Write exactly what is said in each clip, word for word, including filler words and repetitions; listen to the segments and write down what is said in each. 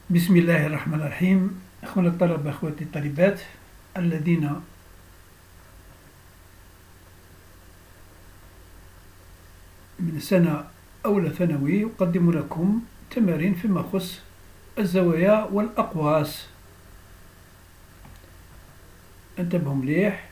بسم الله الرحمن الرحيم. أخواني الطلبة، أخواتي الطالبات الذين من سنة أولى ثانوي، أقدم لكم تمارين فيما يخص الزوايا والأقواس. انتبهوا مليح.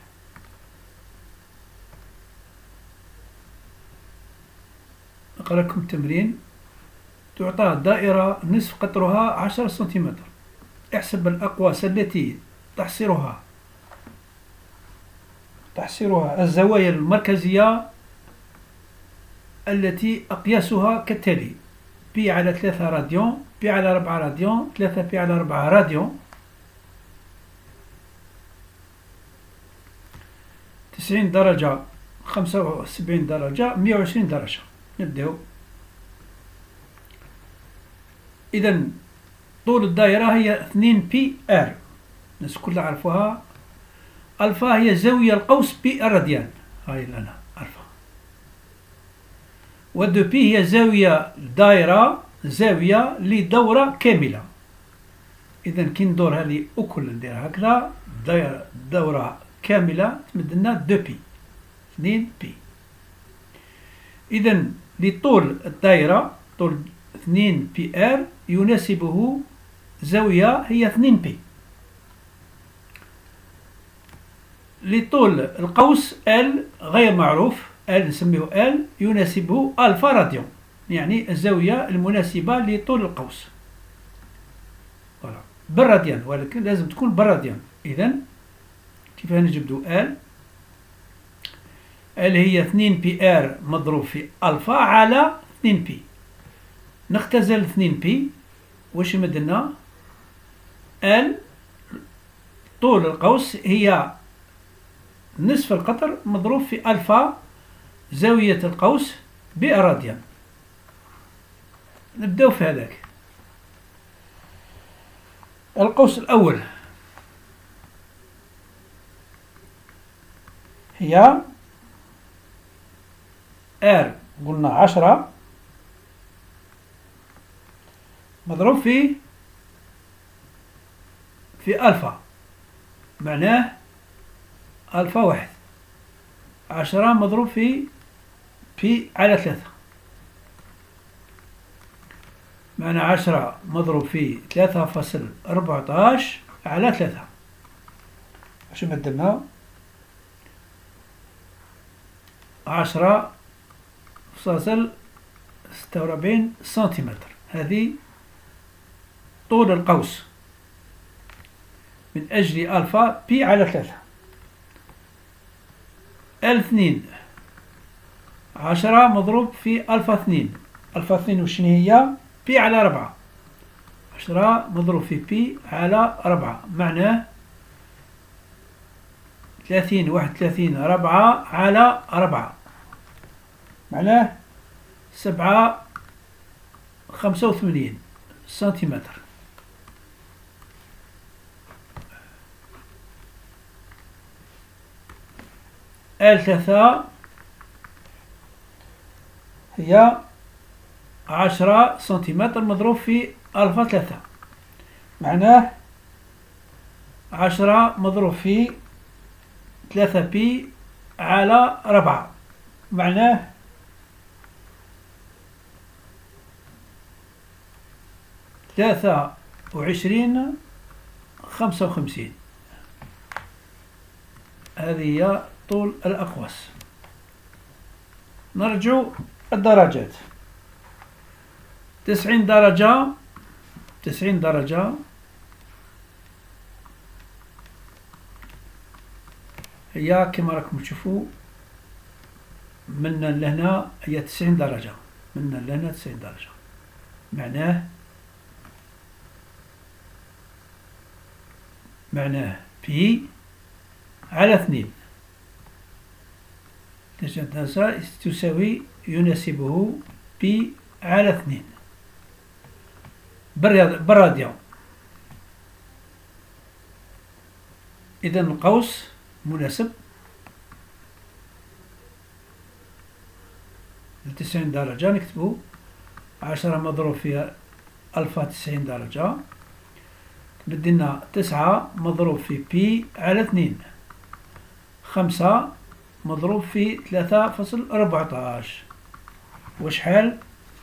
نقرأ لكم التمرين. تعطى دائرة نصف قطرها عشرة سنتيمتر. احسب الأقواس التي تحصرها تحصرها الزوايا المركزية التي أقياسها كالتالي: بي على ثلاثة راديون، بي على أربعة راديون، ثلاثة بي على أربعة راديون، تسعين درجة، خمسة وسبعين درجة، مئة وعشرين درجة. نبدأ. إذا طول الدائرة هي اثنين بي ار، الناس كلها عرفوها. ألفا هي زاوية القوس بي الراديان، هاي لنا ألفا. ودو بي هي زاوية الدائرة، زاوية لدورة كاملة. إذا كي ندورها لي أكل نديرها هكذا، دائرة دورة كاملة تمد لنا دو بي، اثنين بي. إذا لطول الدائرة، طول اثنين بي ار يناسبه زاوية هي اثنين بي. لطول القوس ال غير معروف، ال نسميه ال، يناسبه ألفا راديون، يعني الزاوية المناسبة لطول القوس بالراديان، ولكن لازم تكون بالراديان. إذا كيف نجبدو ال؟ ال هي اثنين بي ار مضروب في ألفا على اثنين بي. نختزل اثنين بي، واش يمدلنا؟ ال طول القوس هي نصف القطر مضروب في ألفا زاوية القوس بالراديان. نبداو في هذاك. القوس الأول هي ار، قلنا عشرة مضروب في في ألفا، معناه ألفا واحد. عشرة مضروب في بي على ثلاثة، معنى عشرة مضروب في ثلاثة فاصل أربعتاش على ثلاثة. واش مدلنا؟ عشرة فاصل ستة وربعين سنتيمتر. هذه طول القوس من أجل ألفا بي على ثلاثة. ال اثنين، عشرة مضروب في ألفا اثنين. ألفا اثنين وشنو هي؟ بي على أربعة. عشرة مضروب في بي على أربعة، معناه ثلاثين، واحد وثلاثين ربعة على أربعة، معناه سبعة خمسة وثمانين سنتيمتر. ال ثلاثة هي عشرة سنتيمتر مضروب في ألفا ثلاثة، معناه عشرة مضروب في ثلاثة بي على أربعة، معناه ثلاثة وعشرين خمسة وخمسين. هذه هي طول الأقواس. نرجع الدرجات. تسعين درجة، تسعين درجة هي كما راكم تشوفوا من لهنا هي تسعين درجة، من لهنا تسعين درجة، معناه معناه بي على اثنين تساوي يناسبه بي على اثنين بالراديان. إذا القوس مناسب لتسعين درجة. نكتبو عشرة مضروب في ألفا تسعين درجة بدنا تسعة مضروب في بي على اثنين، خمسة مضروب في ثلاثة فاصل أربعتاش، وشحال؟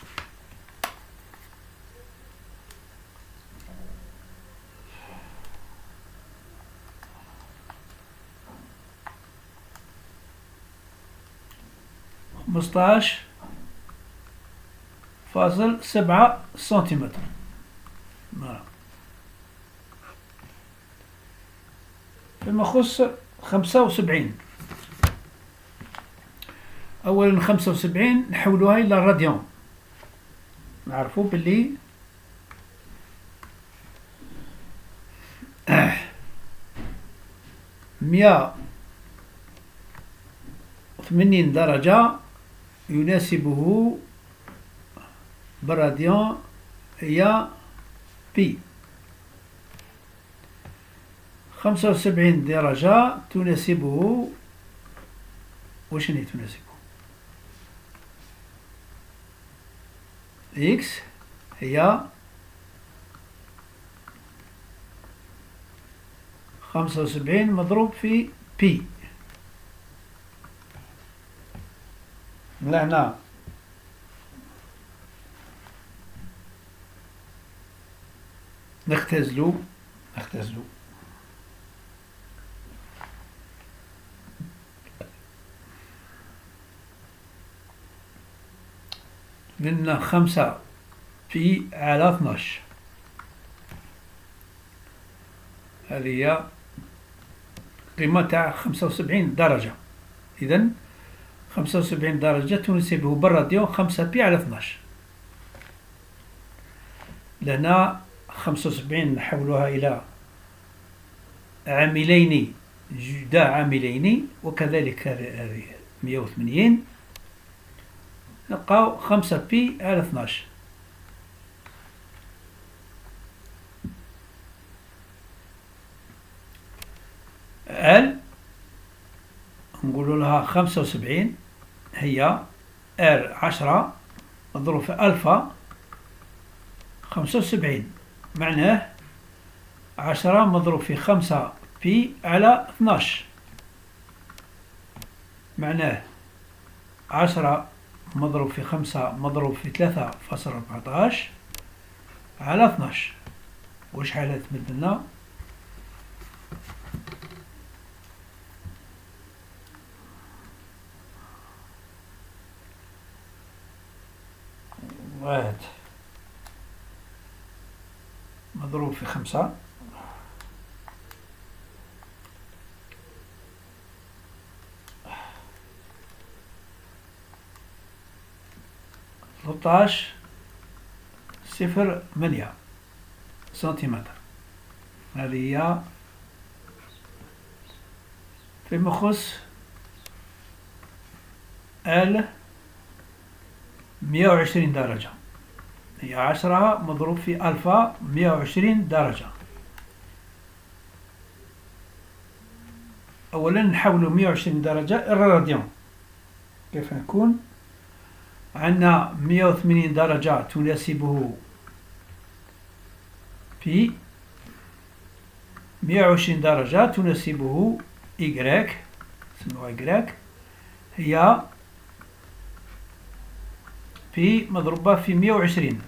خمسطاش فاصل سبعة سنتيمتر. فيما يخص خمسة وسبعين، أولا خمسة وسبعين نحولوها إلى الراديان، نعرفو باللي مية وثمانين درجة يناسبه بالراديان هي بي، خمسة وسبعين درجة تناسبه وشنو تناسبه إكس هي خمسة وسبعين مضروب في بي. لهنا نختزلو نختزلو من خمسة في على اثناش، هذه هي قيمة تاع خمسة وسبعين درجة. إذن خمسة وسبعين درجة تناسبه بالراديان خمسة بي على اثناش. لهنا خمسة وسبعين نحولها إلى عاملين جدا عاملين، وكذلك هذه مية وثمانين، نلقاو خمسة بي على اثناش. ال نقول لها خمسة وسبعين هي ار عشرة مضروب في ألفا خمسة وسبعين، معناه عشرة مضروب في خمسة بي على اثناش، معناه عشرة مضروب في خمسة مضروب في ثلاثة فاصل أربعتاش على اثناش. وشحال تمدلنا؟ واحد مضروب في خمسة ثلاثطاش صفر ثمانية سنتيمتر. هذه هي فيما يخص ال مية وعشرين درجة، هي عشرة مضروب في ألفا مية وعشرين درجة. أولا نحولو مية وعشرين درجة إلى الراديان. كيف نكون؟ عندنا مية وثمانين درجة تناسبه بي، مية وعشرين درجة تناسبه إيكغيك، سموها إيكغيك، هي بي مضروبة في مية وعشرين.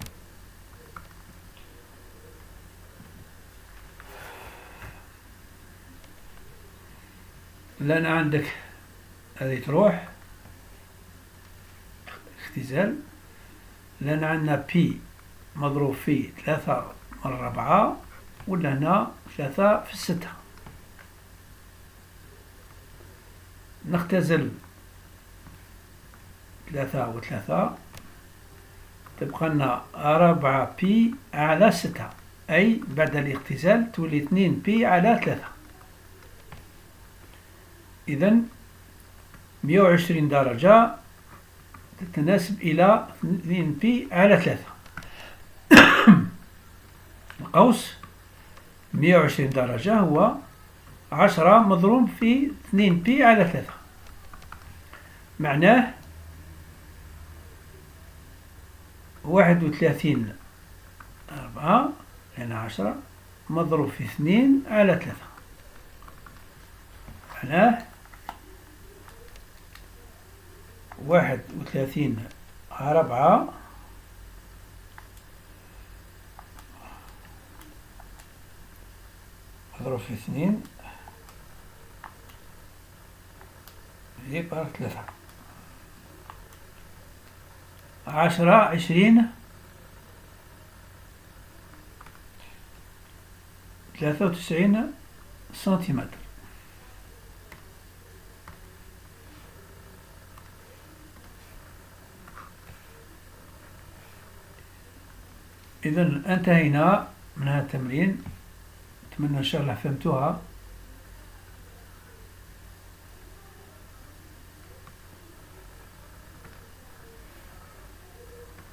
لأن عندك هذه تروح اختزال، لأن عندنا بي مضروب في ثلاثة مرة ربعة، ولا هنا ثلاثة في ستة. نختزل ثلاثة وثلاثة، تبقى لنا ربعة بي على ستة، أي بعد الاختزال تولي اثنين بي على ثلاثة. إذن مية وعشرين درجة تتناسب إلى اثنين بي على ثلاثة. القوس مية وعشرين درجة هو عشرة مضروب في اثنين بي على ثلاثة، معناه واحد وثلاثين أربعة، لأن عشرة مضروب في اثنين على ثلاثة. معناه واحد وثلاثين على ربعة مضروب في اثنين يبقى ثلاثة. عشرة عشرين ثلاثة وتسعين سنتيمتر. إذا انتهينا من هذا التمرين. أتمنى إن شاء الله فهمتوها.